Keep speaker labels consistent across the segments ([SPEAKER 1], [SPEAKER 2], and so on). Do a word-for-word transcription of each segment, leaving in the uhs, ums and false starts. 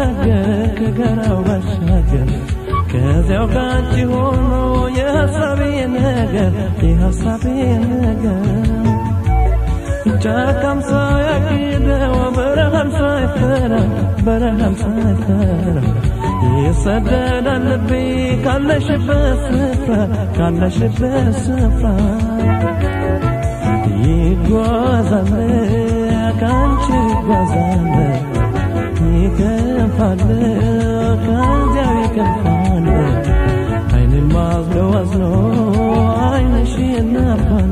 [SPEAKER 1] ባሻገር ከገራው ባሻገር ከዚያው ጋንቺ ሆኖ የሐሳቤ ነገር የሐሳቤ ነገር ጫካም ሳያግደው በረሃም ሳይፈራ በረሃም ሳይፈራ ይሰደዳል ልቤ ካለሽበት ስፍራ ካለሽበት ስፍራ ይጓዛል ካንቺ ይጓዛል ይከፋል ከዚያው ይከፋል ዓይኔን ማዝሎ አዝሎ ዓይንሽ ይናፋል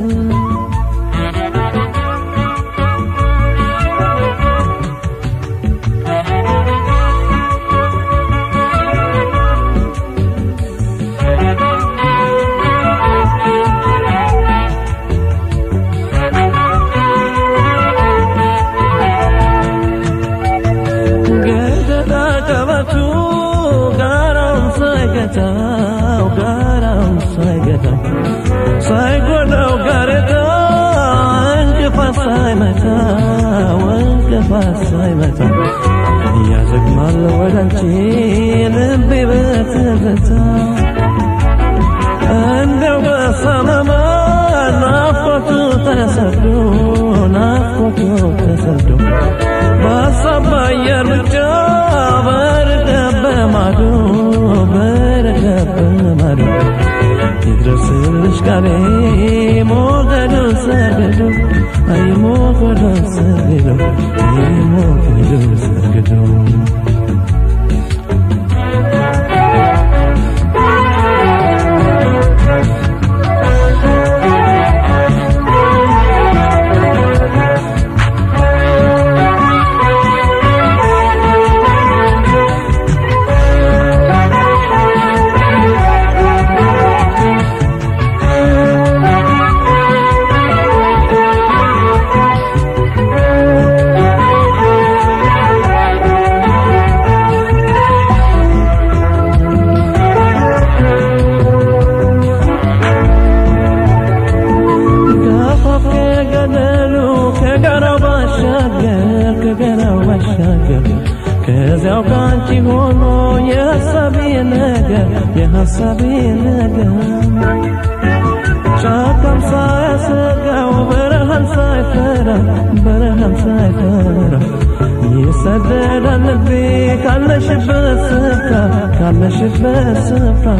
[SPEAKER 1] ጋራውን ሳይገታው ሳይጎዳው ጋሬታው እንቅፋት ሳይመታው እንቅፋት ሳይመታው ያዘግማል ወዳንቺ ልቤ በትዝታ እንደው በሰመመ ናፍቆቱ ተሰዶ ናፍቆቱ ተሰዶ በሀሳብ አየር ብቻ በርቀት በማዶ በርቀት በማዶ ይድረስልሽ ቃሌ ሞገዱን ሰግዶ አይ ሞገዱን ሰግዶ አይ ሞገዱን ሰግዶ ከዚያው ጋንቺ ሆኖ የሐሳቤ ነገር የሐሳቤ ነገር ጫካም ሳያሰጋው በረሃም ሳይፈራ በረሃም ሳይፈራ ይሰደዳል ልቤ ካለሽበት ስፍራ ካለሽበት ስፍራ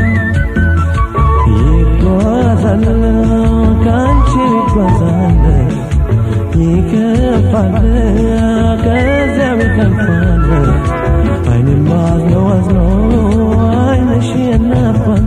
[SPEAKER 1] ይጓዛል ካንቺ ይጓዛል ይከፋል ከዚያው ይከፋል ዓይኔን ማዝሎ አዝሎ ዓይንሽ ይናፋል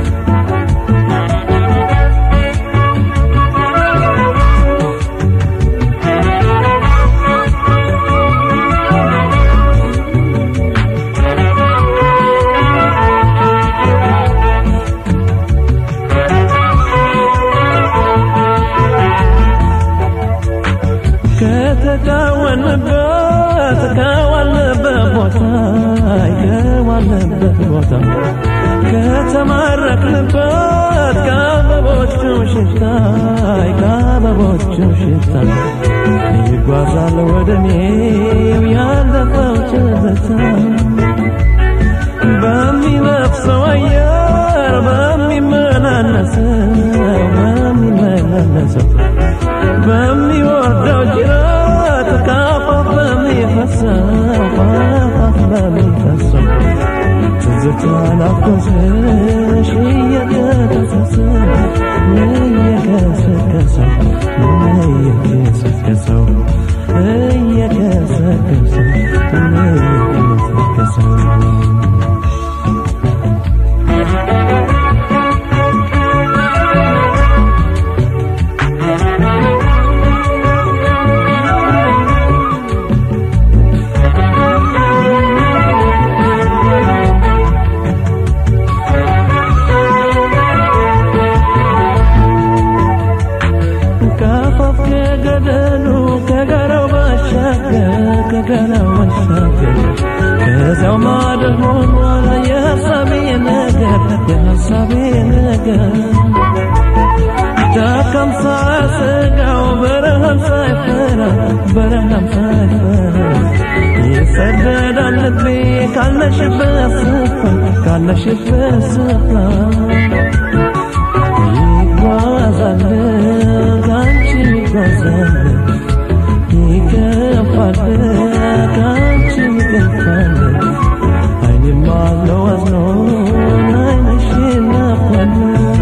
[SPEAKER 1] ከተጫወንበት ከዋልንበት ቦታ ከዋልንበት ቦታ ከተማረክንበት ከአበቦቹ ሽታ ከአበቦቹ ሽታ ይጓዛል ወደኔው ያለፈው ትዝታ በሚነፍሰው አየር በሚመላለሰው በሚመላለሰው በሚወርደው ጅራት ካፋፍ በሚፈሰው ካፋፍ በሚፈሰው ትዝታ ናፍቆትሽ እየተከሰሰው እየከሰከሰው እየከሰከሰው እየከሰከሰው እየከሰከሰው ከገራው ባሻገር ከዚያው ማደግ ሆኗል የሐሳቤ ነገር የሐሳቤ ነገር ጫካም ሳያሰጋው በረሃም ሳይፈራ በረሃም ሳይፈራ ሰደዳለቤ ካለሽበት ስፍራ ካለሽበት ስፍራ ይጓዛል ካንቺ ይጓዛል ይከፋል ካንቺ ይከፋል አይኔማ ነው አዝኖ አይንሽን ናፍቆት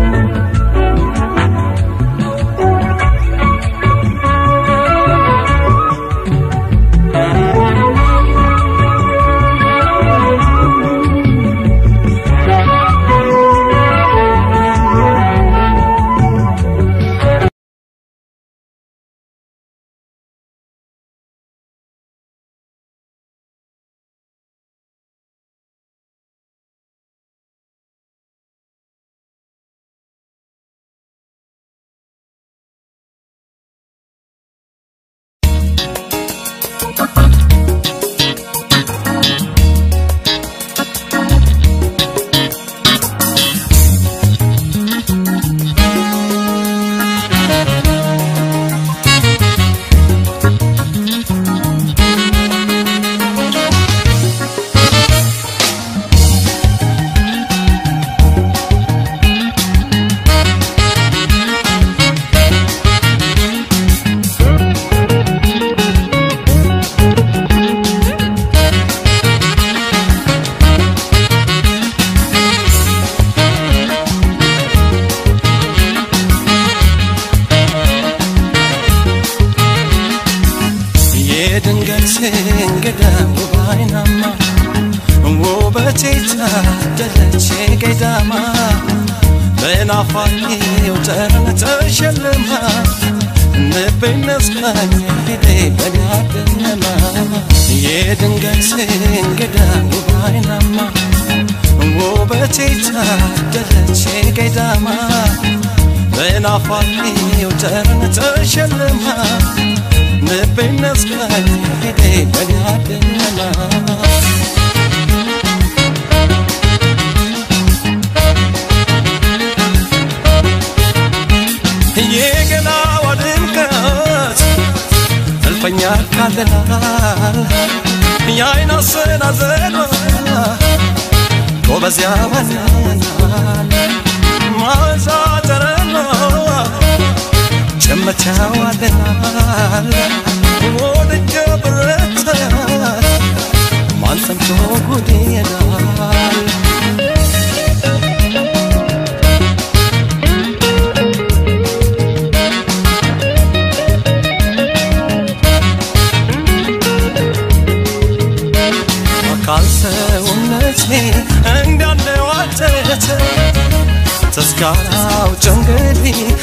[SPEAKER 1] ተስካራው ጨንገሊ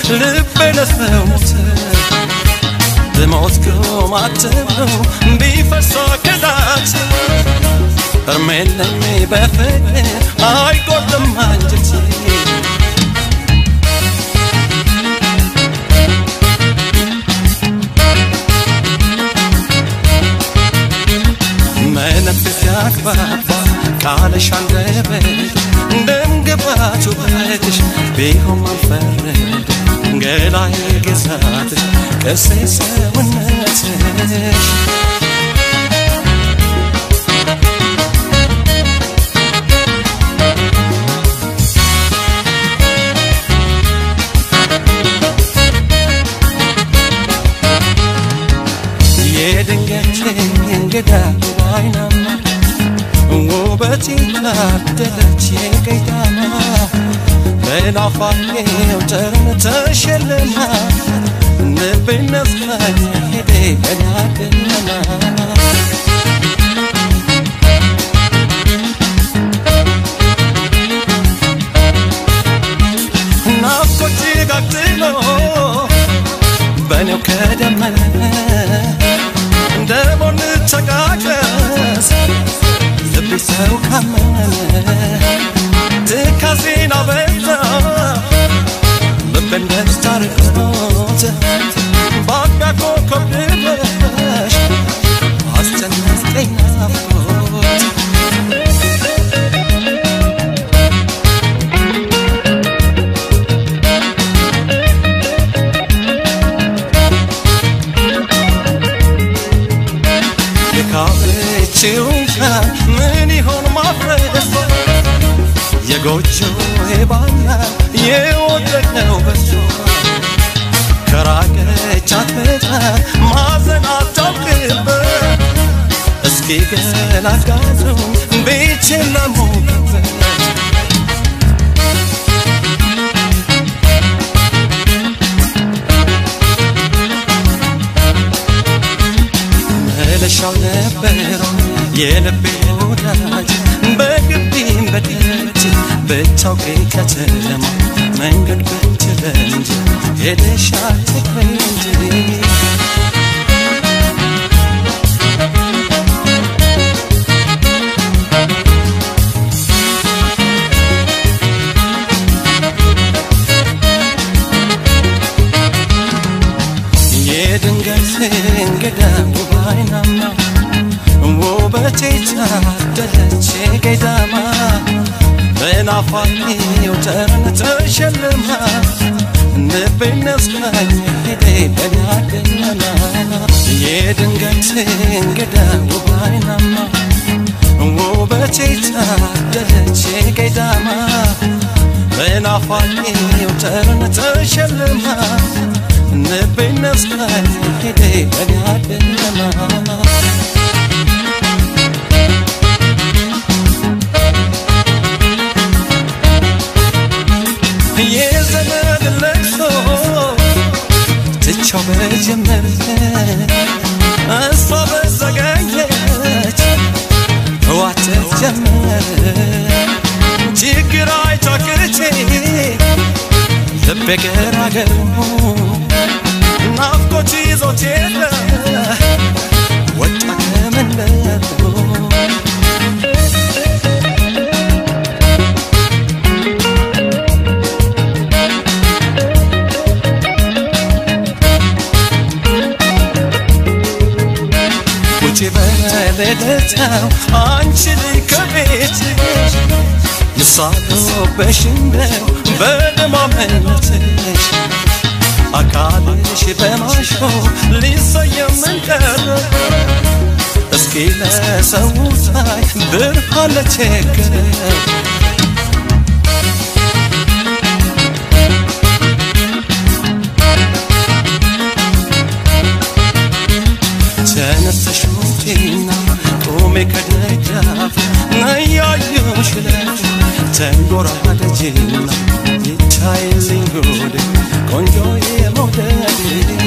[SPEAKER 1] ልቤ ለሰሙት በሞት ማተው ቢፈርስ ከዳት እርሜለኝ በፍቅር አይቆርጥም አንጀቴ መንፈስ ያግባባ ቃልሽ አንደበት እንደምገባችሁ በትሽ ቢሆን ማልፈረድ ገላዬ ግዛትሽ ቀሴ ሰውነትሽ የድንገት እንግዳ ባይናማ ውበቴ ታደለች የቀይዳማ በናፋቄው ጨርም ተሸልማ ልቤ ነስካኝ ሄዴ በናደነማ ናፍቆት ጋግሎ በኔው ከደመነ እንደሞን ተቃቀስ ልቤ ሰው ካመነ ትካዜን አበዛ ልቤን ደስታ ርቆት በአቅቢያ ኮከብ ድረሽ አስጨነቀኝ ናፍቆት ብችውንካ ምን ይሆን ማፍረስ የጎጆ ባና የወደቀው በሷ ከራቀች አትመጣ ማዘን አታውቅበት እስኪ ገላጋቱን ቤቼን ለሞቅበት መለሻው ነበረው የልቤ ወዳጅ በግቢም በደጅ ብታውቂ ከተማ መንገድ ብትለንጅ ሄደሽ አትቅሪ እንጂ የድንገት እንግዳ ውባይናማ ውበቴ ታደለች ገዳማ በናፋቂው ጠረን ተሸልማ ልቤን ነስካኝ ሄዴ በናገኘና የድንገት እንግዳ ውባይናማ ውበቴ ታደለች ገዳማ በናፋቂው ጠረን ተሸልማ ልቤን ነስካኝ ሄዴ በናገኘና የዘመድ ለቅሶ ትቻው በጀመረ እሷ በዘገየች ዋተት ጀመረ ችግር አይታክቼ ልቤ ገራገር ናፍቆት ይዞት የለ ወጣ ከመንደሩ በለደታው አንቺ ልጅ ከቤትሽ ይሳሉብሽ እንደው በደማመነትሽ አካልሽ በማሾ ሊሰየም እንደር እስኪ ለሰው ሳይ ብርሃን ለቸገረው ተነስተሽ ውጪና ቆሜ ከደጃፍ ነያዩሽ ለሽ ተንጎራደጂና ይታይልኝ ጉድ ቆንጆ የመውደድ